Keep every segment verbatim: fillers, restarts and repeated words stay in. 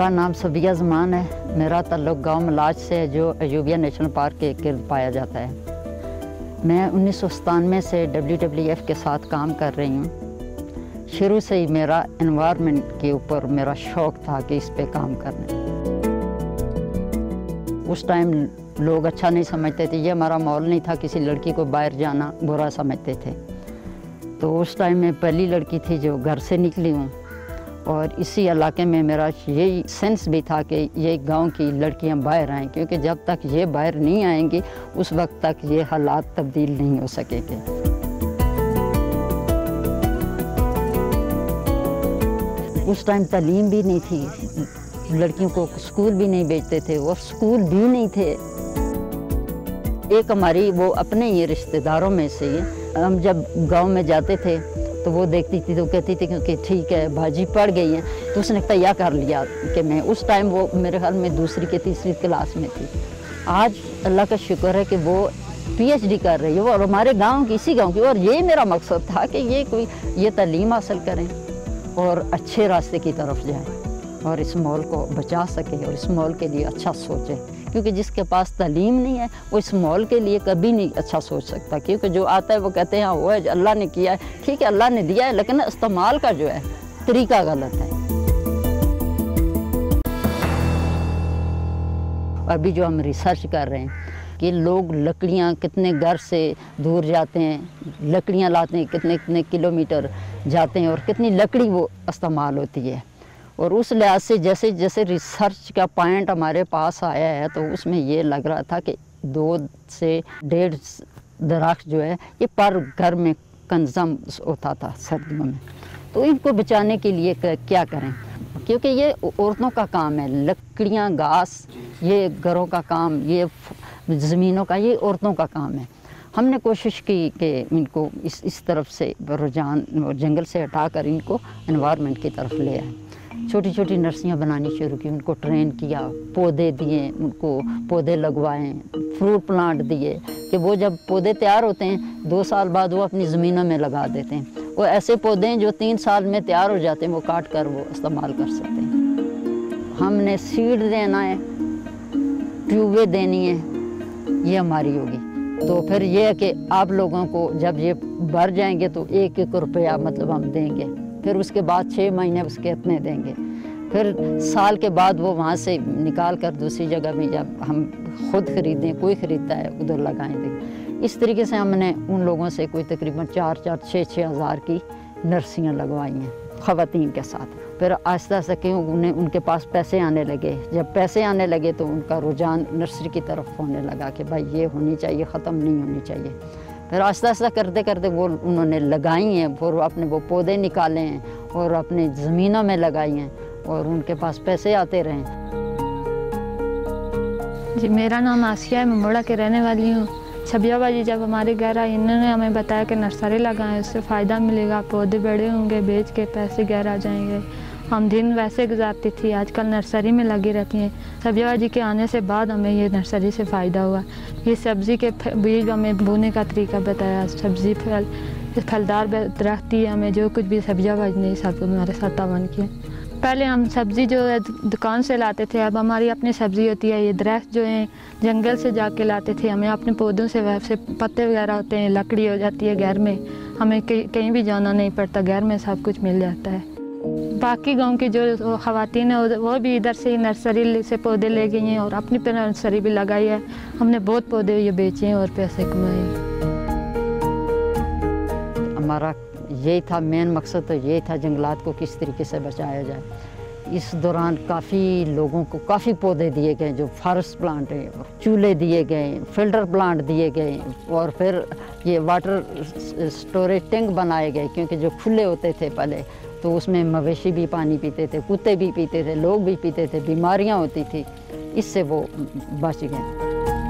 मेरा नाम सबिया ज़मान है। मेरा ताल्लुक़ गांव मलाज से है जो अयूबिया नेशनल पार्क के इर्द पाया जाता है। मैं उन्नीस सौ सतानवे से डब्ल्यू डब्ल्यू एफ के साथ काम कर रही हूँ। शुरू से ही मेरा एनवायरनमेंट के ऊपर मेरा शौक़ था कि इस पे काम करना। उस टाइम लोग अच्छा नहीं समझते थे, ये हमारा माहौल नहीं था, किसी लड़की को बाहर जाना बुरा समझते थे। तो उस टाइम मैं पहली लड़की थी जो घर से निकली हूँ और इसी इलाके में मेरा यही सेंस भी था कि ये गांव की लड़कियां बाहर आएँ, क्योंकि जब तक ये बाहर नहीं आएंगी उस वक्त तक ये हालात तब्दील नहीं हो सकेंगे। उस टाइम तालीम भी नहीं थी, लड़कियों को स्कूल भी नहीं भेजते थे और स्कूल भी नहीं थे। एक हमारी वो अपने ही रिश्तेदारों में से हम जब गांव में जाते थे तो वो देखती थी तो कहती थी कि ठीक है भाजी पढ़ गई है, तो उसने तैयार कर लिया कि मैं, उस टाइम वो मेरे ख्याल में दूसरी के तीसरी क्लास में थी। आज अल्लाह का शुक्र है कि वो पीएचडी कर रही है और हमारे गांव की, इसी गांव की। और ये मेरा मकसद था कि ये कोई ये तालीम हासिल करें और अच्छे रास्ते की तरफ जाएं और इस माहौल को बचा सके और इस माहौल के लिए अच्छा सोचें, क्योंकि जिसके पास तालीम नहीं है वो इस माहौल के लिए कभी नहीं अच्छा सोच सकता। क्योंकि जो आता है वो कहते हैं हाँ वो है, अल्लाह ने किया है, ठीक है अल्लाह ने दिया है, लेकिन इस्तेमाल का जो है तरीका गलत है। अभी जो हम रिसर्च कर रहे हैं कि लोग लकड़ियाँ कितने घर से दूर जाते हैं, लकड़ियाँ लाते हैं, कितने कितने किलोमीटर जाते हैं और कितनी लकड़ी वो इस्तेमाल होती है। और उस लिहाज से जैसे जैसे रिसर्च का पॉइंट हमारे पास आया है तो उसमें ये लग रहा था कि दो से डेढ़ दरख्त जो है ये पर घर में कंजम होता था सर्दियों में। तो इनको बचाने के लिए क्या करें, क्योंकि ये औरतों का काम है, लकड़ियाँ घास ये घरों का काम, ये ज़मीनों का ये औरतों का काम है। हमने कोशिश की कि इनको इस इस तरफ से रुझान जंगल से हटाकर इनको एनवायरनमेंट की तरफ ले आए। छोटी छोटी नर्सरियाँ बनानी शुरू की, उनको ट्रेन किया, पौधे दिए, उनको पौधे लगवाएं, फ्रूट प्लांट दिए कि वो जब पौधे तैयार होते हैं दो साल बाद वो अपनी ज़मीनों में लगा देते हैं। वो ऐसे पौधे हैं जो तीन साल में तैयार हो जाते हैं, वो काट कर वो इस्तेमाल कर सकते हैं। हमने सीड देना है, ट्यूबें देनी है, ये हमारी होगी। तो फिर ये है कि आप लोगों को जब ये भर जाएंगे तो एक एक रुपया मतलब हम देंगे, फिर उसके बाद छः महीने उसके इतने देंगे, फिर साल के बाद वो वहाँ से निकाल कर दूसरी जगह में जब हम खुद ख़रीदें, कोई ख़रीदता है उधर लगाएं देंगे। इस तरीके से हमने उन लोगों से कोई तकरीबन चार चार छः छः हज़ार की नर्सरियाँ लगवाई हैं ख़वातीन के साथ। फिर आहिस्ता आहिस्ता क्यों उन्हें उनके पास पैसे आने लगे, जब पैसे आने लगे तो उनका रुझान नर्सरी की तरफ होने लगा कि भाई ये होनी चाहिए, ख़त्म नहीं होनी चाहिए। फिर आहिस्ता आहिस्ता करते करते वो उन्होंने लगाई हैं, फिर अपने वो पौधे निकाले हैं और अपनी ज़मीनों में लगाई हैं और उनके पास पैसे आते रहे। जी मेरा नाम आसिया है, मैं मोड़ा के रहने वाली हूँ। सबिया बाजी जब हमारे घर आई इन्होंने हमें बताया कि नर्सरी लगाएं, उससे फ़ायदा मिलेगा, पौधे बड़े होंगे, बेच के पैसे घर आ जाएंगे। हम दिन वैसे गुजारती थी, आजकल नर्सरी में लगी रहती हैं। सबिया बाजी के आने से बाद हमें ये नर्सरी से फ़ायदा हुआ। ये सब्ज़ी के बीज हमें बोने का तरीका बताया, सब्ज़ी फल फलदार दरख्त दिए हमें, जो कुछ भी सबिया बाजी ने सब हमारे साथ तावन किया। पहले हम सब्ज़ी जो है दुकान से लाते थे, अब हमारी अपनी सब्ज़ी होती है। ये दरख्त जो हैं जंगल से जाके लाते थे, हमें अपने पौधों से वैसे पत्ते वगैरह होते हैं, लकड़ी हो जाती है घर में, हमें कहीं भी जाना नहीं पड़ता, घर में सब कुछ मिल जाता है। बाकी गांव की जो ख़वातीन हैं वो भी इधर से ही नर्सरी से पौधे ले गई हैं और अपनी पे नर्सरी भी लगाई है। हमने बहुत पौधे ये बेचे हैं और पैसे कमाए। हमारा यही था मेन मकसद, तो यही था जंगलात को किस तरीके से बचाया जाए। इस दौरान काफ़ी लोगों को काफ़ी पौधे दिए गए जो फॉरेस्ट प्लांट हैं, चूल्हे दिए गए, फिल्टर प्लांट दिए गए और फिर ये वाटर स्टोरेज टैंक बनाए गए, क्योंकि जो खुले होते थे पहले तो उसमें मवेशी भी पानी पीते थे, कुत्ते भी पीते थे, लोग भी पीते थे, बीमारियां होती थी, इससे वो बच गए।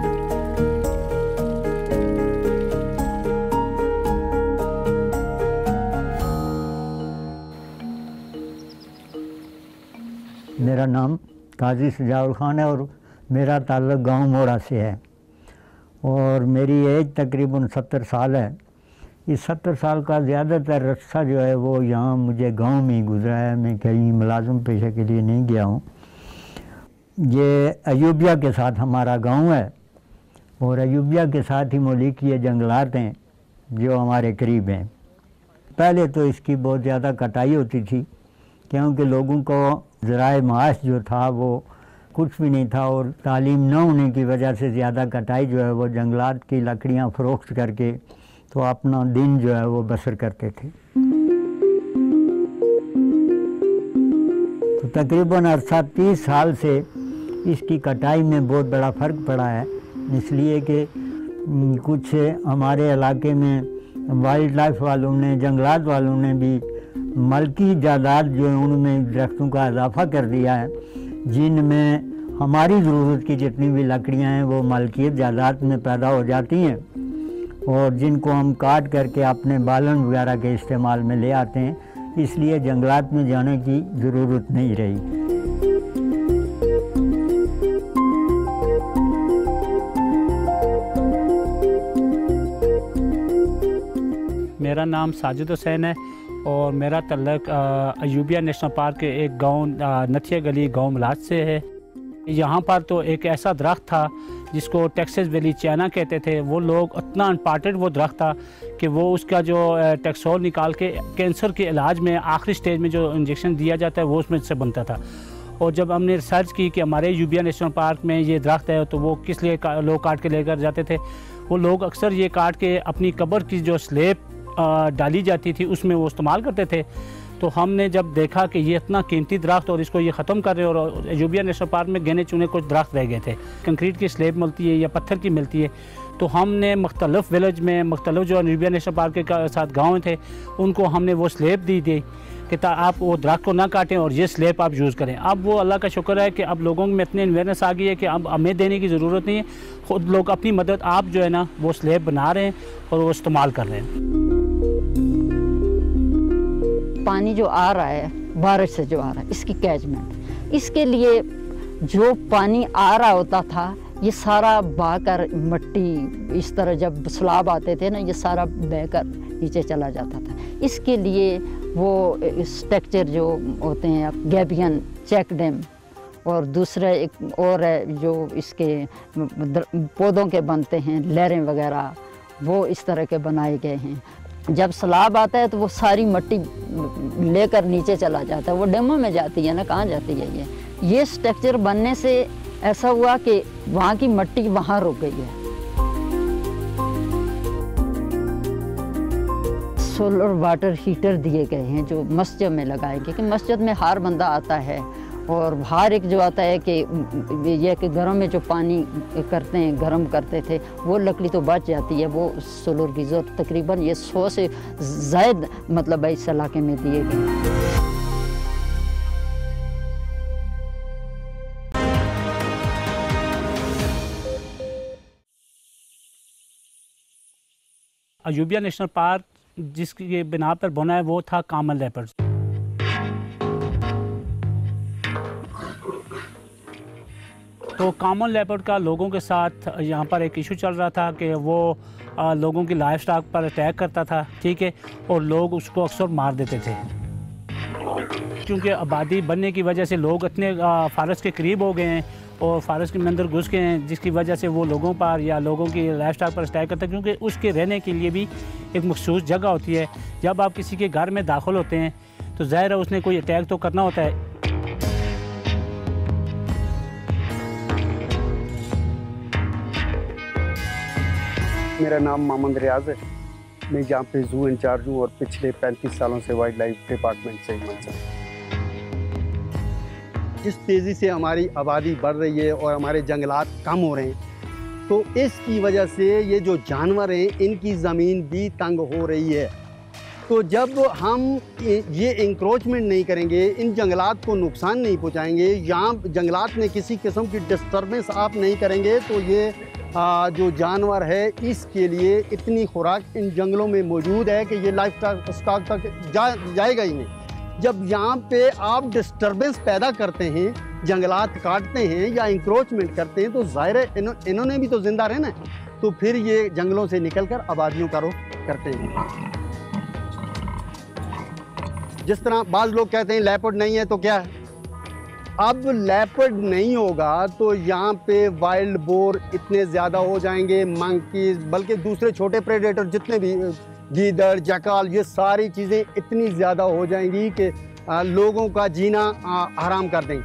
मेरा नाम काजी सजाउल खान है और मेरा ताल्लुक़ गांव मोड़ा से है और मेरी एज तकरीबन सत्तर साल है। इस सत्तर साल का ज़्यादातर अरसा जो है वो यहाँ मुझे गांव में ही गुजरा है। मैं कहीं मुलाज़म पेशे के लिए नहीं गया हूँ। ये अयूबिया के साथ हमारा गांव है और अयूबिया के साथ ही मौलिक ये जंगलात हैं जो हमारे करीब हैं। पहले तो इसकी बहुत ज़्यादा कटाई होती थी क्योंकि लोगों को ज़राए माश जो था वो कुछ भी नहीं था और तालीम न होने की वजह से ज़्यादा कटाई जो है वो जंगलात की लकड़ियाँ फ़रोख्त करके तो अपना दिन जो है वो बसर करते थे। तो तकरीबन अरसा तीस साल से इसकी कटाई में बहुत बड़ा फ़र्क पड़ा है, इसलिए कि कुछ हमारे इलाके में वाइल्ड लाइफ वालों ने, जंगलात वालों ने भी मल्की जायदाद जो है उनमें दरख्तों का इजाफा कर दिया है, जिनमें हमारी ज़रूरत की जितनी भी लकड़ियां हैं वो मल्कियत जायदाद में पैदा हो जाती हैं और जिनको हम काट करके अपने बालन वगैरह के इस्तेमाल में ले आते हैं, इसलिए जंगलात में जाने की ज़रूरत नहीं रही। मेरा नाम साजिद हुसैन है और मेरा तल्लक अयूबिया नेशनल पार्क के एक गांव नथिया गली गांव मलाज से है। यहाँ पर तो एक ऐसा दरख्त था जिसको टेक्सास वैली चाइना कहते थे। वो लोग इतना अनपार्टेड वो दरख्त था कि वो उसका जो टेक्सोल निकाल के कैंसर के इलाज में आखिरी स्टेज में जो इंजेक्शन दिया जाता है वो उसमें से बनता था। और जब हमने रिसर्च की कि हमारे अयूबिया नेशनल पार्क में ये दरख्त है तो वो किस लिए का, लोग काट के लेकर जाते थे, वो लोग अक्सर ये काट के अपनी कब्र की जो स्लेब डाली जाती थी उसमें वो इस्तेमाल करते थे। तो हमने जब देखा कि ये इतना कीमती दरख्त और इसको ये ख़त्म कर रहे हैं और अयूबिया नेशनल पार्क में गिने चुने कुछ दरख्त रह गए थे, कंक्रीट की स्लेब मिलती है या पत्थर की मिलती है, तो हमने मुख्तलिफ विलेज में मुख्तलिफ जो अयूबिया नेशनल पार्क के साथ गाँव थे उनको हमने वो स्लेब दी थी कि आप वो दरख्त को ना काटें और ये स्लेब आप यूज़ करें। अब वो अल्लाह का शुक्र है कि अब लोगों में इतनी अवेयरनेस आ गई है कि अब हमें देने की ज़रूरत नहीं है, खुद लोग अपनी मदद आप जो है ना वो स्लेब बना रहे हैं और वो इस्तेमाल कर रहे हैं। पानी जो आ रहा है बारिश से जो आ रहा है इसकी कैचमेंट, इसके लिए जो पानी आ रहा होता था ये सारा बहकर मिट्टी इस तरह जब सैलाब आते थे ना ये सारा बहकर नीचे चला जाता था। इसके लिए वो स्ट्रक्चर जो होते हैं गैबियन चेक डैम और दूसरा एक और है जो इसके पौधों के बनते हैं लहरें वगैरह, वो इस तरह के बनाए गए हैं। जब सैलाब आता है तो वो सारी मिट्टी लेकर नीचे चला जाता है, वो डैमों में जाती है ना, कहाँ जाती है ये ये स्ट्रक्चर बनने से ऐसा हुआ कि वहाँ की मिट्टी वहाँ रुक गई है। सोलर वाटर हीटर दिए गए हैं जो मस्जिद में लगाए गए कि मस्जिद में हर बंदा आता है और हर एक जो आता है कि ये कि घरों में जो पानी करते हैं गर्म करते थे वो लकड़ी तो बच जाती है, वो सोलर गीज़र तकरीबन ये सौ से ज़ायद मतलब इस इलाके में दिए गए। अयूबिया नेशनल पार्क जिसकी बिना पर बना है वो था कॉमन लेपर्ड। तो कॉमन लेपर्ड का लोगों के साथ यहाँ पर एक इशू चल रहा था कि वो आ, लोगों की लाइफ स्टॉक पर अटैक करता था, ठीक है, और लोग उसको अक्सर मार देते थे। क्योंकि आबादी बढ़ने की वजह से लोग इतने फारस के करीब हो गए हैं और फारस के अंदर घुस गए हैं जिसकी वजह से वो लोगों पर या लोगों की लाइफ स्टाइल पर अटैक करता है, क्योंकि उसके रहने के लिए भी एक मखसूस जगह होती है। जब आप किसी के घर में दाखिल होते हैं तो ज़ाहिर है उसने कोई अटैक तो करना होता है। मेरा नाम मोहम्मद रियाज है, मैं यहाँ पे जू इंचार्ज हूँ और पिछले पैंतीस सालों से वाइल्ड लाइफ डिपार्टमेंट से ही। जिस तेज़ी से हमारी आबादी बढ़ रही है और हमारे जंगलात कम हो रहे हैं तो इसकी वजह से ये जो जानवर हैं इनकी ज़मीन भी तंग हो रही है। तो जब हम ये इंक्रोचमेंट नहीं करेंगे, इन जंगलात को नुकसान नहीं पहुँचाएंगे, यहाँ जंगलात में किसी किस्म की डिस्टर्बेंस आप नहीं करेंगे तो ये आ, जो जानवर है इसके लिए इतनी खुराक इन जंगलों में मौजूद है कि ये लाइफ स्टॉक तक जा जाएगा ही नहीं। जब यहाँ पे आप डिस्टर्बेंस पैदा करते हैं, जंगलात काटते हैं या इंक्रोचमेंट करते हैं तो ज़ाहिर है इन्हों, इन्होंने भी तो ज़िंदा रहना है, तो फिर ये जंगलों से निकलकर आबादियों का रुख करते हैं। जिस तरह बाज़ लोग कहते हैं लेपर्ड नहीं है तो क्या है, अब लेपर्ड नहीं होगा तो यहाँ पे वाइल्ड बोर इतने ज़्यादा हो जाएंगे, मंकीज, बल्कि दूसरे छोटे प्रेडेटर जितने भी, गीदड़, जकाल, ये सारी चीज़ें इतनी ज़्यादा हो जाएंगी कि आ, लोगों का जीना आ, हराम कर देंगे।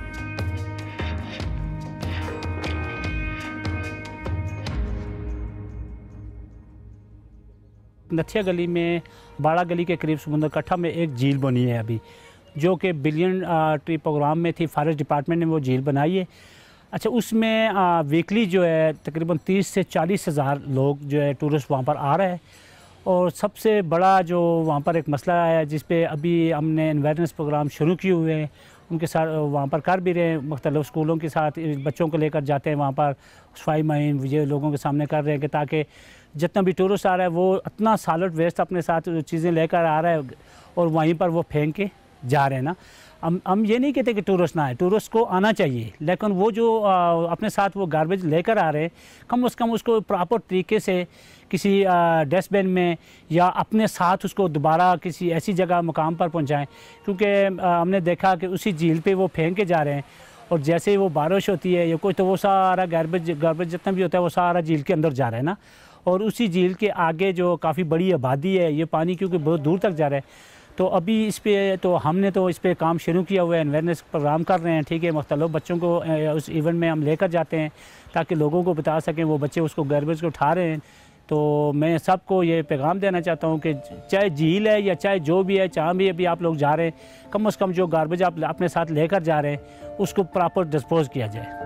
नथिया गली में, बाड़ा गली के करीब समुंदर कट्ठा में एक झील बनी है अभी, जो कि बिलियन ट्री प्रोग्राम में थी। फॉरेस्ट डिपार्टमेंट ने वो झील बनाई है। अच्छा, उसमें वीकली जो है तकरीबन तीस से चालीस हज़ार लोग जो है टूरिस्ट वहाँ पर आ रहे हैं। और सबसे बड़ा जो वहाँ पर एक मसला है जिस पे अभी हमने अवेयरनेस प्रोग्राम शुरू किए हुए हैं, उनके साथ वहाँ पर कर भी रहे हैं, मुख्तलिफ स्कूलों के साथ बच्चों को लेकर जाते हैं वहाँ पर, सफाई मुहिम ये लोगों के सामने कर रहे हैं कि ताकि जितना भी टूरिस्ट आ रहा है वो इतना सॉलिड वेस्ट अपने साथ चीज़ें लेकर आ रहा है और वहीं पर वो फेंक के जा रहे हैं ना। हम हम ये नहीं कहते कि टूरिस्ट ना आए, टूरिस्ट को आना चाहिए, लेकिन वो जो आ, अपने साथ वो गार्बेज लेकर आ रहे हैं, कम अज़ कम उसको प्रॉपर तरीके से किसी डस्टबिन में या अपने साथ उसको दोबारा किसी ऐसी जगह मुकाम पर पहुंचाएं। क्योंकि हमने देखा कि उसी झील पे वो फेंक के जा रहे हैं और जैसे ही वो बारिश होती है या कोई, तो वो सारा गार्बेज गार्बेज जितना भी होता है वो सारा झील के अंदर जा रहा है ना। और उसी झील के आगे जो काफ़ी बड़ी आबादी है, ये पानी क्योंकि बहुत दूर तक जा रहा है, तो अभी इस पे तो हमने तो इस पे काम शुरू किया हुआ है, अवेयरनेस प्रोग्राम कर रहे हैं। ठीक है, मुख्तलिफ बच्चों को उस इवेंट में हम लेकर जाते हैं ताकि लोगों को बता सकें, वो बच्चे उसको गार्बेज को उठा रहे हैं। तो मैं सबको ये पैगाम देना चाहता हूँ कि चाहे झील है या चाहे जो भी है, जहाँ भी अभी आप लोग जा रहे हैं, कम अज़ कम जो गार्बेज आप अपने साथ लेकर जा रहे हैं उसको प्रॉपर डिस्पोज किया जाए।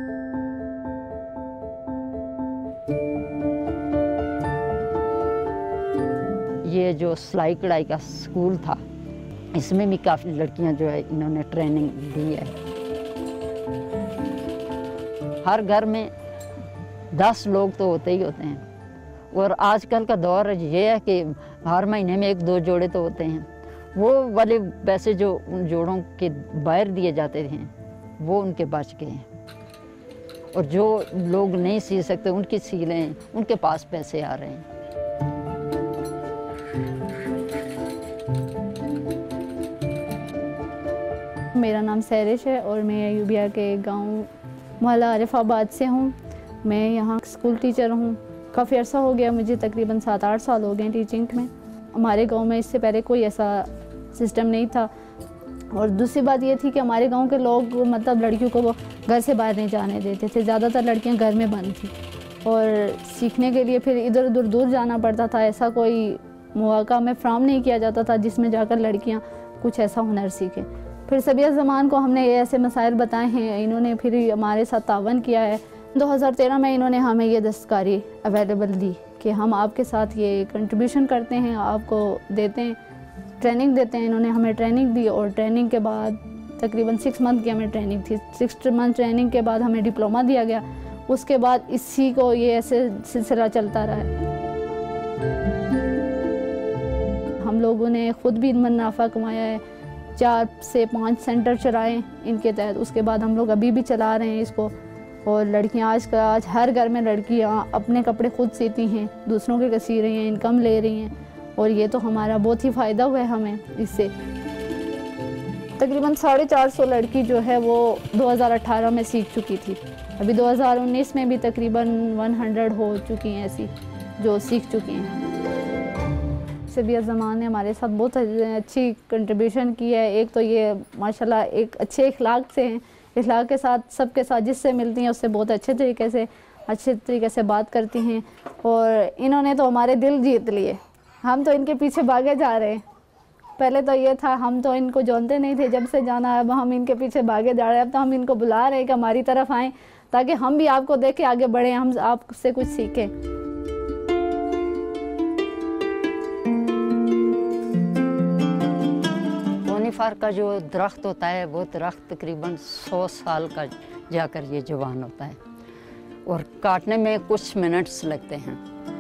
ये जो सिलाई कढ़ाई का स्कूल था, इसमें भी काफ़ी लड़कियां जो है इन्होंने ट्रेनिंग दी है। हर घर में दस लोग तो होते ही होते हैं और आजकल का दौर ये है कि हर महीने में एक दो जोड़े तो होते हैं। वो वाले पैसे जो उन जोड़ों के बाहर दिए जाते थे वो उनके बच गए हैं, और जो लोग नहीं सी सकते उनकी सी रहे हैं, उनके पास पैसे आ रहे हैं। मेरा नाम सैरिश है और मैं यूबिया के गांव मोहल्ला आरिफाबाद से हूँ। मैं यहाँ स्कूल टीचर हूँ। काफ़ी अर्सा हो गया मुझे, तकरीबन सात आठ साल हो गए टीचिंग में। हमारे गांव में इससे पहले कोई ऐसा सिस्टम नहीं था। और दूसरी बात ये थी कि हमारे गांव के लोग मतलब लड़कियों को घर से बाहर नहीं जाने देते थे। ज़्यादातर लड़कियां घर में बंद थी और सीखने के लिए फिर इधर उधर दूर जाना पड़ता था। ऐसा कोई मौका में फ्राहम नहीं किया जाता था जिसमें जाकर लड़कियां कुछ ऐसा हुनर सीखें। फिर सबिया ज़मान को हमने ये ऐसे मसाइल बताए हैं, इन्होंने फिर हमारे साथ तावन किया है। दो हज़ार तेरह में इन्होंने हमें ये दस्तकारी अवेलेबल दी कि हम आपके साथ ये कंट्रीब्यूशन करते हैं, आपको देते हैं, ट्रेनिंग देते हैं। इन्होंने हमें ट्रेनिंग दी और ट्रेनिंग के बाद तकरीबन सिक्स मंथ की हमें ट्रेनिंग थी। सिक्स मंथ ट्रेनिंग के बाद हमें डिप्लोमा दिया गया। उसके बाद इसी को ये ऐसे सिलसिला चलता रहा है। हम लोगों ने ख़ुद भी मुनाफा कमाया है, चार से पाँच सेंटर चलाए इनके तहत। उसके बाद हम लोग अभी भी चला रहे हैं इसको। और लड़कियां आज का आज हर घर में लड़कियां अपने कपड़े खुद सीती हैं, दूसरों के सी रही हैं, इनकम ले रही हैं। और ये तो हमारा बहुत ही फ़ायदा हुआ है हमें इससे। तकरीबन साढ़े चार सौ लड़की जो है वो दो हज़ार अठारह में सीख चुकी थी। अभी दो हज़ार उन्नीस में भी तकरीबन सौ हो चुकी हैं ऐसी जो सीख चुकी हैं। सबिया ज़मान ने हमारे साथ बहुत अच्छी कंट्रीब्यूशन की है। एक तो ये माशाल्लाह एक अच्छे इखलाक से हैं, इखलाक के साथ सबके साथ जिससे मिलती हैं उससे बहुत अच्छे तरीके से अच्छे तरीके से बात करती हैं। और इन्होंने तो हमारे दिल जीत लिए। हम तो इनके पीछे भागे जा रहे हैं। पहले तो ये था हम तो इनको जानते नहीं थे, जब से जाना अब हम इनके पीछे भागे जा रहे हैं। अब तो हम इनको बुला रहे हैं कि हमारी तरफ आएँ ताकि हम भी आपको देख के आगे बढ़ें, हम आपसे कुछ सीखें। कोनीफर का जो दरख्त होता है वो दरख्त तकरीबन सौ साल का जाकर ये जवान होता है और काटने में कुछ मिनट्स लगते हैं।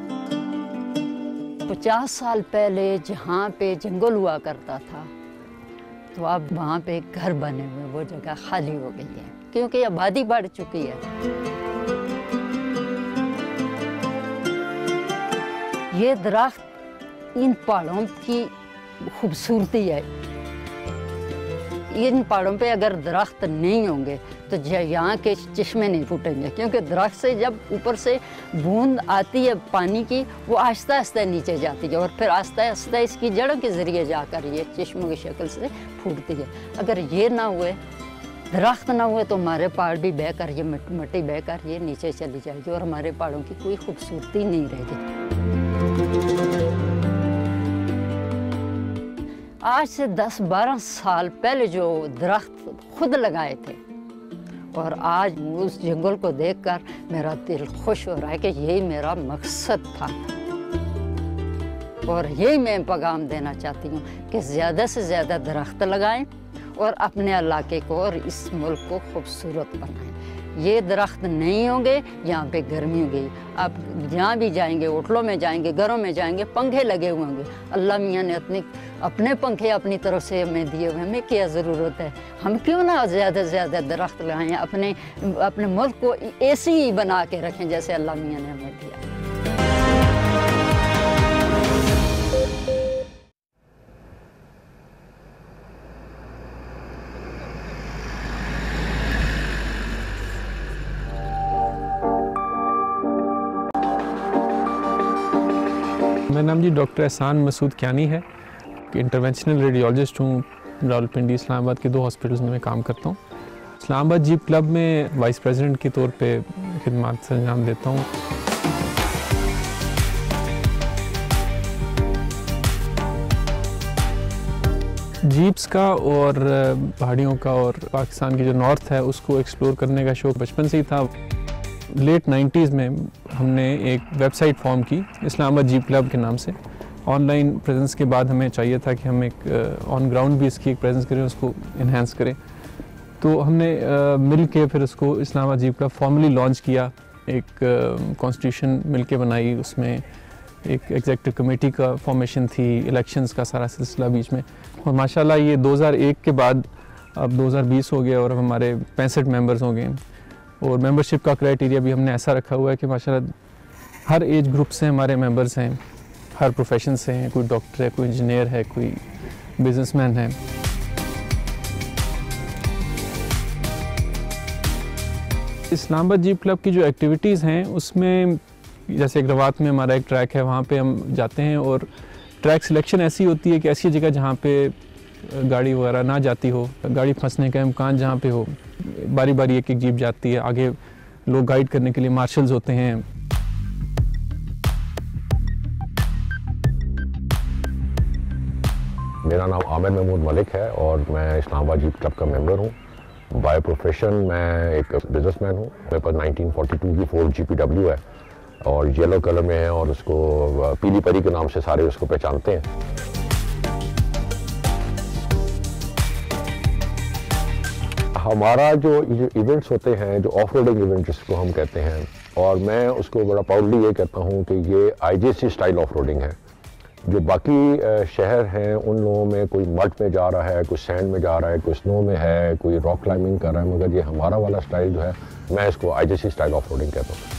पचास साल पहले जहाँ पे जंगल हुआ करता था तो अब वहाँ पे घर बने हुए, वो जगह खाली हो गई है क्योंकि आबादी बढ़ चुकी है। ये दरख्त इन पहाड़ों की खूबसूरती है। इन पहाड़ों पे अगर दरख्त नहीं होंगे तो यहाँ के चश्मे नहीं फूटेंगे, क्योंकि दरख्त से जब ऊपर से बूंद आती है पानी की, वो आहिस्ता आहिस्ता नीचे जाती है और फिर आहिस्ता आहिस्ता इसकी जड़ों के ज़रिए जाकर ये चश्मों की शक्ल से फूटती है। अगर ये ना हुए, दरख्त ना हुए, तो हमारे पहाड़ भी बहकर ये मिट्टी बहकर ये नीचे चली जाएगी और हमारे पहाड़ों की कोई खूबसूरती नहीं रहेगी। आज से दस बारह साल पहले जो दरख्त खुद लगाए थे, और आज उस जंगल को देखकर मेरा दिल खुश हो रहा है कि यही मेरा मकसद था। और यही मैं पैगाम देना चाहती हूँ कि ज़्यादा से ज़्यादा दरख्त लगाएं और अपने इलाके को और इस मुल्क को खूबसूरत बनाएं। ये दरख्त नहीं होंगे, यहाँ पे गर्मी होगी। आप जहाँ भी जाएंगे, होटलों में जाएंगे, घरों में जाएंगे, पंखे लगे हुए होंगे। अल्लाह मियाँ ने अपने अपने पंखे अपनी तरफ से हमें दिए हुए, हमें क्या ज़रूरत है? हम क्यों ना ज़्यादा से ज़्यादा दरख्त लगाएं, अपने अपने मुल्क को एसी ही बना के रखें जैसे अल्लाह मियाँ ने हमें दिया। मेरा नाम जी डॉक्टर एहसान मसूद कियानी है। इंटरवेंशनल रेडियोलॉजिस्ट हूँ। रावलपिंडी इस्लामाबाद के दो हॉस्पिटल्स में मैं काम करता हूँ। इस्लामाबाद जीप क्लब में वाइस प्रेसिडेंट के तौर पे खिदमत से अंजाम देता हूँ। जीप्स का और पहाड़ियों का और पाकिस्तान की जो नॉर्थ है उसको एक्सप्लोर करने का शौक़ बचपन से ही था। लेट नाइन्टीज़ में हमने एक वेबसाइट फॉर्म की इस्लामाबाद जीप क्लब के नाम से। ऑनलाइन प्रेजेंस के बाद हमें चाहिए था कि हम एक ऑन ग्राउंड भी इसकी एक प्रेजेंस करें, उसको इन्हांस करें। तो हमने uh, मिल के फिर उसको Islamabad jeep club formally launch किया। एक कॉन्स्टिट्यूशन uh, मिल के बनाई, उसमें एक एग्जेक्टिव कमेटी का फॉर्मेशन थी, इलेक्शंस का सारा सिलसिला बीच में। और माशाल्लाह ये दो हज़ार एक के बाद अब दो हज़ार बीस हो गया और अब हमारे पैंसठ मेंबर्स हो गए। और मेंबरशिप का क्राइटेरिया भी हमने ऐसा रखा हुआ है कि माशाल्लाह हर एज ग्रुप से हमारे मेंबर्स हैं, हर प्रोफेशन से हैं। कोई डॉक्टर है, कोई इंजीनियर है, कोई बिजनेसमैन है। इस्लामाबाद जीप क्लब की जो एक्टिविटीज़ हैं उसमें जैसे एक रवात में हमारा एक ट्रैक है, वहाँ पे हम जाते हैं और ट्रैक सिलेक्शन ऐसी होती है कि ऐसी जगह जहाँ पे गाड़ी वगैरह ना जाती हो, गाड़ी फंसने का इम्कान जहाँ पे हो, बारी बारी एक एक जीप जाती है। आगे लोग गाइड करने के लिए मार्शल्स होते हैं। मेरा नाम आमिर महमूद मलिक है और मैं इस्लामाबाद जीप क्लब का मेंबर हूँ। बाय प्रोफेशन मैं एक बिजनेसमैन हूँ। मेरे पास नाइनटीन फोर्टी टू की फोर्ड जी पी डब्ल्यू है और येलो कलर में है और उसको पीली परी के नाम से सारे उसको पहचानते हैं। हमारा जो इवेंट्स होते हैं, जो ऑफ रोडिंग इवेंट जिसको हम कहते हैं, और मैं उसको बड़ा प्राउडली ये कहता हूँ कि ये I J C style of roading है। जो बाकी शहर हैं उन लोगों में कोई मड में जा रहा है, कोई सैंड में जा रहा है, कोई स्नो में है, कोई रॉक क्लाइंबिंग कर रहा है, मगर ये हमारा वाला स्टाइल जो है, मैं इसको I J C style of roading कहता हूँ।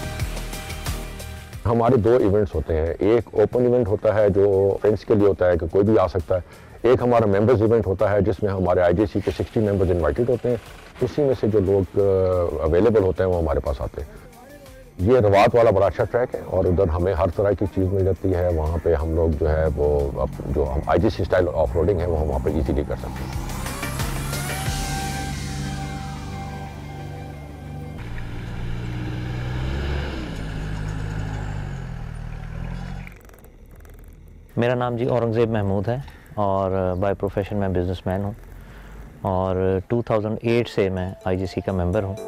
हमारे दो इवेंट्स होते हैं। एक ओपन इवेंट होता है जो फ्रेंड्स के लिए होता है कि कोई भी आ सकता है। एक हमारा मेंबर्स इवेंट होता है जिसमें हमारे आई जे सी के साठ मेंबर्स इनवाइटेड होते हैं। उसी में से जो लोग अवेलेबल होते हैं वो हमारे पास आते हैं। ये रवात वाला बड़ा अच्छा ट्रैक है और उधर हमें हर तरह की चीज़ मिल जाती है। वहाँ पे हम लोग जो है वो जो हम I J C style of roading है वो हम वहाँ पे ईजीली कर सकते हैं। मेरा नाम जी औरंगज़ेब महमूद है और बाय प्रोफेशन मैं बिज़नेसमैन हूँ और दो हज़ार आठ से मैं आई जे सी का मेंबर हूँ।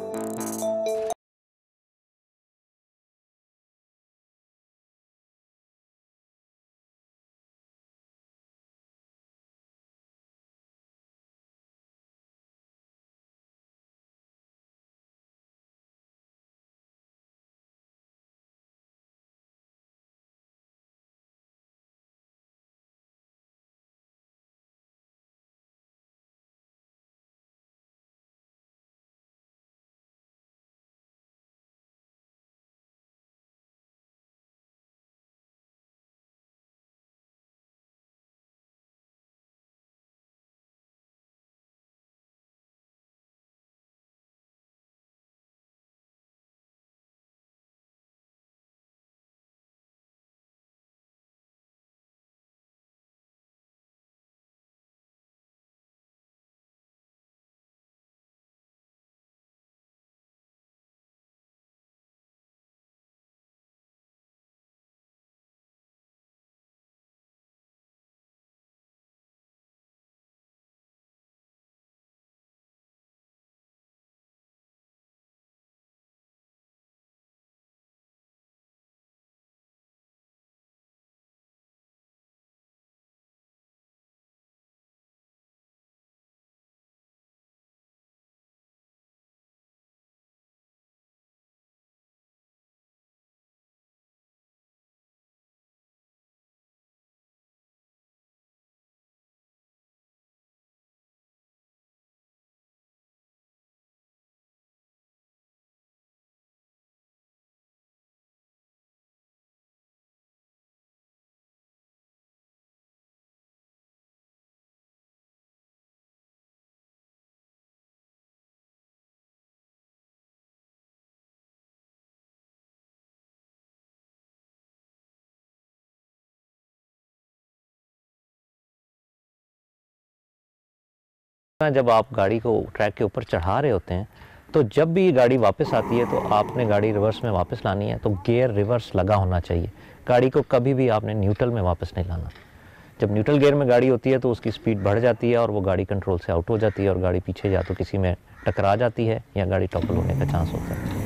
जब आप गाड़ी को ट्रैक के ऊपर चढ़ा रहे होते हैं तो जब भी गाड़ी वापस आती है तो आपने गाड़ी रिवर्स में वापस लानी है तो गियर रिवर्स लगा होना चाहिए। गाड़ी को कभी भी आपने न्यूट्रल में वापस नहीं लाना। जब न्यूट्रल गियर में गाड़ी होती है तो उसकी स्पीड बढ़ जाती है और वो गाड़ी कंट्रोल से आउट हो जाती है और गाड़ी पीछे या तो किसी में टकरा जाती है या गाड़ी टॉपल होने का चांस होता है।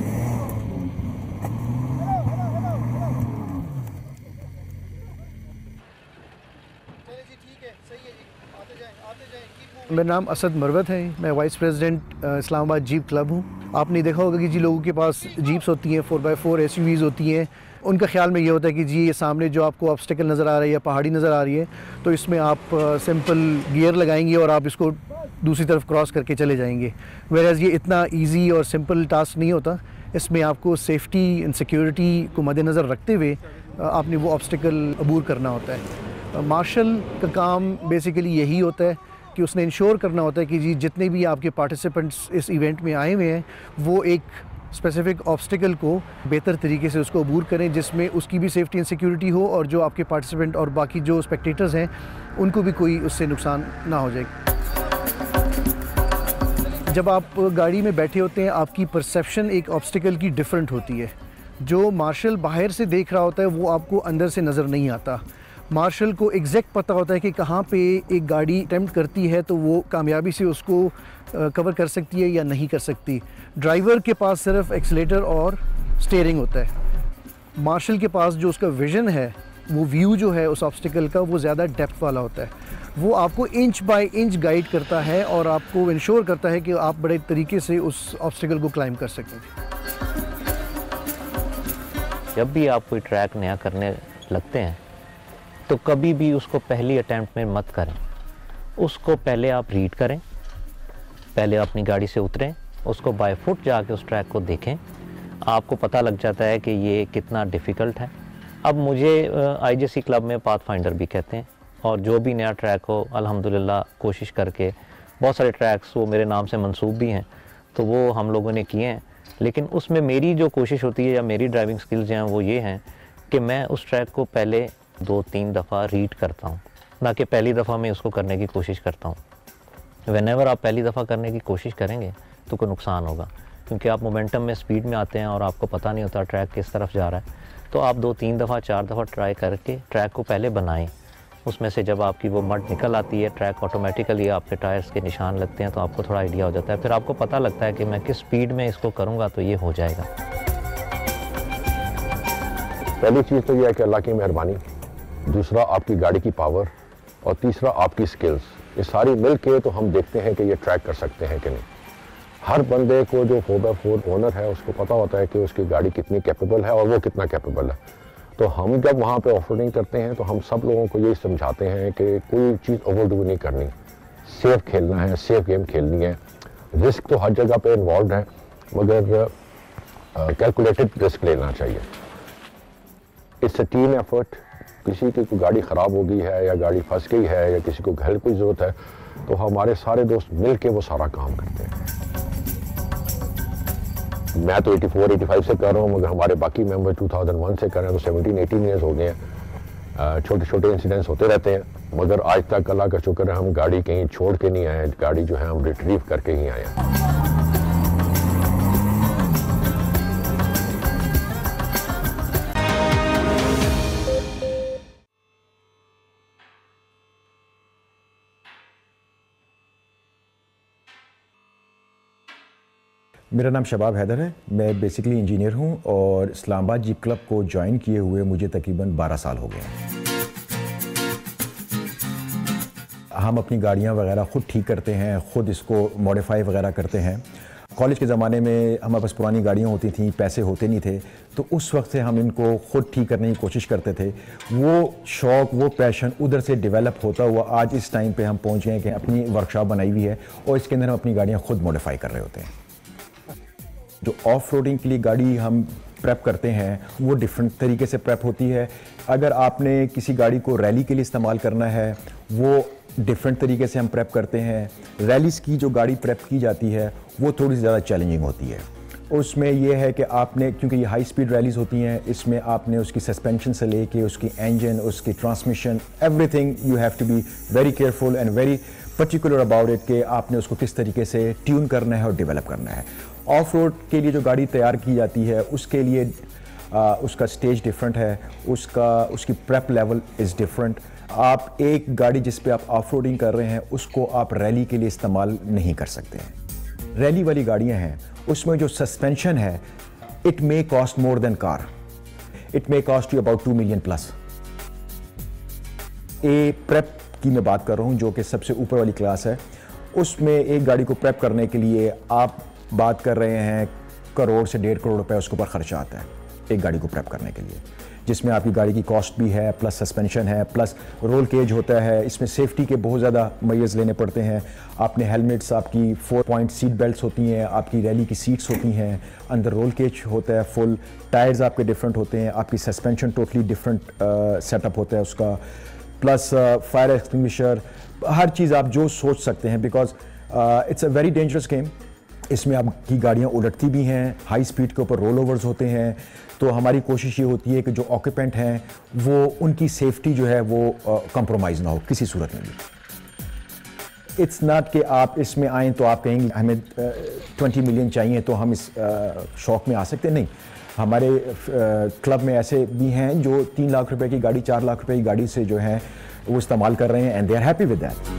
मेरा नाम असद मरवत है, मैं vice president Islamabad jeep club हूँ। आपने देखा होगा कि जी लोगों के पास जीप्स होती हैं, four by four S U Vs होती हैं। उनका ख्याल में ये होता है कि जी ये सामने जो आपको ऑब्स्टिकल नज़र आ रही है या पहाड़ी नज़र आ रही है तो इसमें आप सिंपल गियर लगाएंगे और आप इसको दूसरी तरफ क्रॉस करके चले जाएंगे। वेराज ये इतना ईजी और सिंपल टास्क नहीं होता। इसमें आपको सेफ्टी एंड सिक्योरिटी को मद्देनज़र रखते हुए आपने वो ऑब्स्टिकल अबूर करना होता है। मार्शल का काम बेसिकली यही होता है कि उसने इंश्योर करना होता है कि जी जितने भी आपके पार्टिसिपेंट्स इस इवेंट में आए हुए हैं वो एक स्पेसिफिक ऑब्स्टिकल को बेहतर तरीके से उसको अबूर करें जिसमें उसकी भी सेफ्टी एंड सिक्योरिटी हो और जो आपके पार्टिसिपेंट और बाकी जो स्पेक्टेटर्स हैं उनको भी कोई उससे नुकसान ना हो जाए। जब आप गाड़ी में बैठे होते हैं आपकी परसेप्शन एक ऑब्स्टिकल की डिफरेंट होती है। जो मार्शल बाहर से देख रहा होता है वो आपको अंदर से नज़र नहीं आता। मार्शल को एग्जैक्ट पता होता है कि कहाँ पे एक गाड़ी अटेम्प्ट करती है तो वो कामयाबी से उसको कवर कर सकती है या नहीं कर सकती। ड्राइवर के पास सिर्फ एक्सीलेटर और स्टीयरिंग होता है। मार्शल के पास जो उसका विज़न है, वो व्यू जो है उस ऑब्स्टिकल का वो ज़्यादा डेप्थ वाला होता है। वो आपको इंच बाय इंच गाइड करता है और आपको इंश्योर करता है कि आप बड़े तरीके से उस ऑब्स्टिकल को क्लाइम कर सकें। जब भी आप कोई ट्रैक नया करने लगते हैं तो कभी भी उसको पहली अटैम्प्ट में मत करें। उसको पहले आप रीड करें, पहले अपनी गाड़ी से उतरें, उसको बाय फुट जाके उस ट्रैक को देखें। आपको पता लग जाता है कि ये कितना डिफ़िकल्ट है। अब मुझे आईजेसी क्लब में पाथ फाइंडर भी कहते हैं और जो भी नया ट्रैक हो अल्हम्दुलिल्लाह कोशिश करके बहुत सारे ट्रैक्स वो मेरे नाम से मंसूब भी हैं तो वो हम लोगों ने किए हैं। लेकिन उसमें मेरी जो कोशिश होती है या मेरी ड्राइविंग स्किल्स हैं वो ये हैं कि मैं उस ट्रैक को पहले दो तीन दफ़ा रीड करता हूँ, ना कि पहली दफ़ा मैं उसको करने की कोशिश करता हूँ। व्हेनेवर आप पहली दफ़ा करने की कोशिश करेंगे तो कोई नुकसान होगा क्योंकि आप मोमेंटम में स्पीड में आते हैं और आपको पता नहीं होता ट्रैक किस तरफ जा रहा है। तो आप दो तीन दफ़ा चार दफ़ा ट्राई करके ट्रैक को पहले बनाएं। उसमें से जब आपकी वो मड निकल आती है, ट्रैक ऑटोमेटिकली आपके टायर्स के निशान लगते हैं तो आपको थोड़ा आइडिया हो जाता है। फिर आपको पता लगता है कि मैं किस स्पीड में इसको करूँगा तो ये हो जाएगा। पहली चीज़ तो यह है कि अल्लाह की मेहरबानी, दूसरा आपकी गाड़ी की पावर और तीसरा आपकी स्किल्स। ये सारी मिल के तो हम देखते हैं कि ये ट्रैक कर सकते हैं कि नहीं। हर बंदे को जो फोर बाई फोर ओनर है उसको पता होता है कि उसकी गाड़ी कितनी कैपेबल है और वो कितना कैपेबल है। तो हम जब वहाँ पे ऑफ रोडिंग करते हैं तो हम सब लोगों को यही समझाते हैं कि कोई चीज़ ओवरडू नहीं करनी, सेफ खेलना है, सेफ गेम खेलनी है। रिस्क तो हर जगह पे इन्वॉल्व है मगर कैलकुलेटेड रिस्क लेना चाहिए। It's a team effort. किसी की कोई गाड़ी ख़राब हो गई है या गाड़ी फंस गई है या किसी को घर की ज़रूरत है तो हमारे सारे दोस्त मिल के वो सारा काम करते हैं। मैं तो चौरासी पचासी से कर रहा हूँ मगर हमारे बाकी मेंबर दो हज़ार एक से कर रहे हैं तो सत्रह अठारह ईयर्स हो गए हैं। छोटे छोटे इंसिडेंट्स होते रहते हैं मगर आज तक अल्लाह का शुक्र है हम गाड़ी कहीं छोड़ के नहीं आए, गाड़ी जो है हम रिट्रीव करके ही आए हैं। मेरा नाम शबाब हैदर है। मैं बेसिकली इंजीनियर हूं और इस्लामाबाद जीप क्लब को ज्वाइन किए हुए मुझे तकरीबन बारह साल हो गए हैं। हम अपनी गाड़ियां वगैरह ख़ुद ठीक करते हैं, ख़ुद इसको मॉडिफाई वगैरह करते हैं। कॉलेज के ज़माने में हमारे पास पुरानी गाड़ियाँ होती थी, पैसे होते नहीं थे तो उस वक्त से हम इनको ख़ुद ठीक करने की कोशिश करते थे। वो शौक़, वो पैशन उधर से डेवलप होता हुआ आज इस टाइम पे हम पहुँच गए कि अपनी वर्कशॉप बनाई हुई है और इसके अंदर हम अपनी गाड़ियाँ ख़ुद मॉडिफाई कर रहे होते हैं। जो ऑफ रोडिंग के लिए गाड़ी हम प्रेप करते हैं वो डिफरेंट तरीके से प्रेप होती है। अगर आपने किसी गाड़ी को रैली के लिए इस्तेमाल करना है वो डिफरेंट तरीके से हम प्रेप करते हैं। रैलीज़ की जो गाड़ी प्रेप की जाती है वो थोड़ी सी ज़्यादा चैलेंजिंग होती है उसमें ये है कि आपने, क्योंकि ये हाई स्पीड रैलीज होती हैं, इसमें आपने उसकी सस्पेंशन से लेके उसकी इंजन, उसकी transmission, everything you have to be very careful and very particular about it कि आपने उसको किस तरीके से ट्यून करना है और डेवलप करना है। ऑफ रोड के लिए जो गाड़ी तैयार की जाती है उसके लिए आ, उसका स्टेज डिफरेंट है, उसका उसकी प्रेप लेवल इज़ डिफरेंट। आप एक गाड़ी जिस पे आप ऑफ रोडिंग कर रहे हैं उसको आप रैली के लिए इस्तेमाल नहीं कर सकते हैं। रैली वाली गाड़ियां हैं उसमें जो सस्पेंशन है it may cost more than car, it may cost you about two million plus. A prep की मैं बात कर रहा हूं जो कि सबसे ऊपर वाली क्लास है, उसमें एक गाड़ी को प्रेप करने के लिए आप बात कर रहे हैं करोड़ से डेढ़ करोड़ रुपए उसके ऊपर खर्चा आता है एक गाड़ी को प्रेप करने के लिए, जिसमें आपकी गाड़ी की कॉस्ट भी है, प्लस सस्पेंशन है, प्लस रोल केज होता है, इसमें सेफ्टी के बहुत ज़्यादा मयज़ लेने पड़ते हैं। आपने हेलमेट्स, आपकी फोर पॉइंट सीट बेल्ट्स होती हैं, आपकी रैली की सीट्स होती हैं, अंदर रोल केज होता है फुल, टायर्स आपके डिफरेंट होते हैं, आपकी सस्पेंशन टोटली डिफरेंट सेटअप होता है उसका, प्लस फायर एक्सटिंग्विशर, हर चीज़ आप जो सोच सकते हैं, because it's a very dangerous game. इसमें आपकी गाड़ियाँ उलटती भी हैं, हाई स्पीड के ऊपर रोल ओवर्स होते हैं, तो हमारी कोशिश ये होती है कि जो ऑक्यूपेंट हैं वो उनकी सेफ्टी जो है वो कंप्रोमाइज़ uh, ना हो किसी सूरत में भी। इट्स नॉट कि आप इसमें आएँ तो आप कहेंगे हमें ट्वेंटी मिलियन चाहिए तो हम इस uh, शौक़ में आ सकते, नहीं। हमारे क्लब uh, में ऐसे भी हैं जो तीन लाख रुपए की गाड़ी, चार लाख रुपए की गाड़ी से जो है वो इस्तेमाल कर रहे हैं and they are happy with that.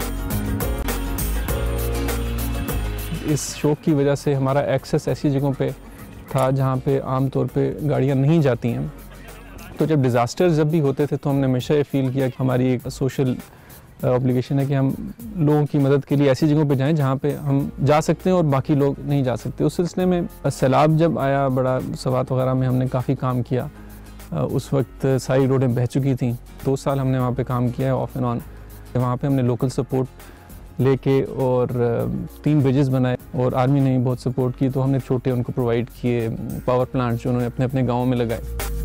इस शौक की वजह से हमारा एक्सेस ऐसी जगहों पे था जहाँ पे आम तौर पे गाड़ियाँ नहीं जाती हैं। तो जब डिज़ास्टर्स जब भी होते थे तो हमने हमेशा ये फील किया कि हमारी एक सोशल ऑब्लिगेशन है कि हम लोगों की मदद के लिए ऐसी जगहों पे जाएं जहाँ पे हम जा सकते हैं और बाकी लोग नहीं जा सकते। उस सिलसिले में सैलाब जब आया, बड़ा सवात वगैरह में हमने काफ़ी काम किया। उस वक्त सारी रोडें बह चुकी थी, दो साल हमने वहाँ पे काम किया है ऑफ एंड ऑन। वहाँ पे हमने लोकल सपोर्ट लेके और तीन ब्रिजेस बनाए और आर्मी ने भी बहुत सपोर्ट की, तो हमने छोटे उनको प्रोवाइड किए पावर प्लांट जो उन्होंने अपने अपने गाँव में लगाए।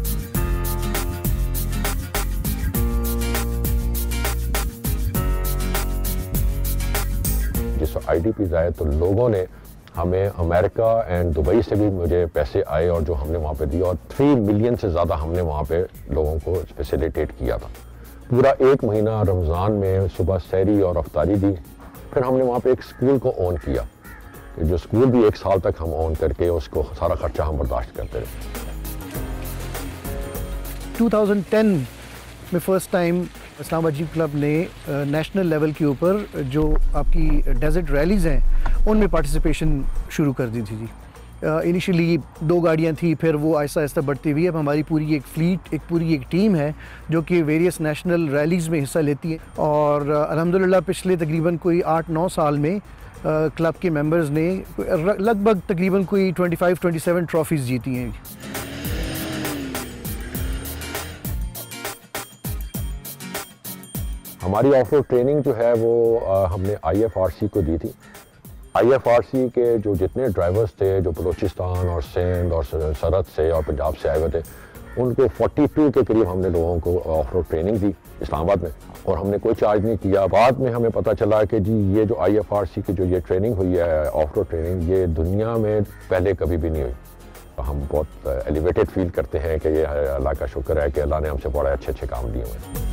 जिस आई डी पीज़ आए तो लोगों ने हमें अमेरिका एंड दुबई से भी मुझे पैसे आए और जो हमने वहाँ पे दिए, और थ्री मिलियन से ज़्यादा हमने वहाँ पे लोगों को फैसिलिटेट किया था। पूरा एक महीना रमज़ान में सुबह सहरी और अफ्तारी दी। फिर हमने वहाँ पे एक स्कूल को ऑन किया, जो स्कूल भी एक साल तक हम ऑन करके उसको सारा खर्चा हम बर्दाश्त करते रहे। टू थाउज़ेंड टेन में first time Islamabad jeep club ने नेशनल लेवल के ऊपर जो आपकी डेजर्ट रैलीज़ हैं उनमें पार्टिसिपेशन शुरू कर दी थी जी। इनिशियली दो गाड़ियां थी, फिर वो आहिस्ता आहिस्ता बढ़ती हुई अब हमारी पूरी एक फ्लीट, एक पूरी एक टीम है जो कि वेरियस नेशनल रैलीज़ में हिस्सा लेती है। और अल्हम्दुलिल्लाह पिछले तकरीबन कोई आठ नौ साल में क्लब के मेंबर्स ने लगभग तकरीबन कोई पच्चीस सत्ताईस ट्रॉफीज़ जीती हैं। हमारी ऑफ रोड ट्रेनिंग जो है वो आ, हमने आई एफ आर सी को दी थी। आई एफ आर सी के जो जितने ड्राइवर्स थे जो बलूचिस्तान और सिंध और सरहद से और पंजाब से आए हुए थे, उनको बयालीस के करीब हमने लोगों को ऑफ रोड ट्रेनिंग दी इस्लामाबाद में, और हमने कोई चार्ज नहीं किया। बाद में हमें पता चला कि जी ये जो आई एफ आर सी की जो ये ट्रेनिंग हुई है ऑफ रोड ट्रेनिंग, ये दुनिया में पहले कभी भी नहीं हुई। हम बहुत एलिवेटेड फील करते हैं कि ये अल्लाह का शुक्र है कि अल्लाह ने हमसे बड़े अच्छे अच्छे काम दिए हुए हैं।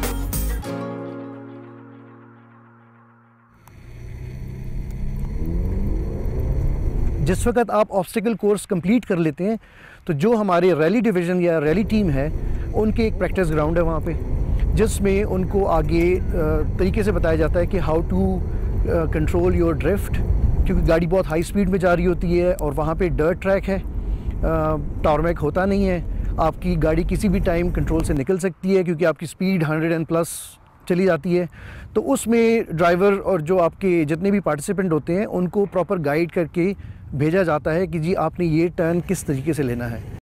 जिस वक्त आप ऑब्स्टिकल कोर्स कंप्लीट कर लेते हैं तो जो हमारे रैली डिवीज़न या रैली टीम है उनके एक प्रैक्टिस ग्राउंड है वहाँ पे, जिसमें उनको आगे तरीके से बताया जाता है कि how to control your drift, क्योंकि गाड़ी बहुत हाई स्पीड में जा रही होती है और वहाँ पे डर्ट ट्रैक है, टारमैक होता नहीं है। आपकी गाड़ी किसी भी टाइम कंट्रोल से निकल सकती है क्योंकि आपकी स्पीड हंड्रेड एंड प्लस चली जाती है। तो उसमें ड्राइवर और जो आपके जितने भी पार्टिसिपेंट होते हैं उनको प्रॉपर गाइड करके भेजा जाता है कि जी आपने ये टर्न किस तरीके से लेना है।